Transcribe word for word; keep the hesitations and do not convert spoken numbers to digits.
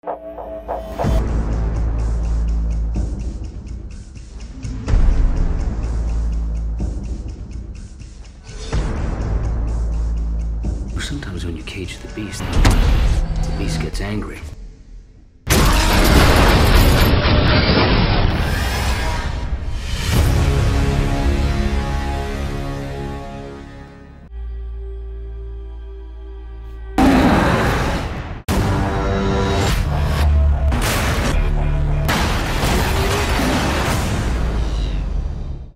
Sometimes when you cage the beast, the beast gets angry.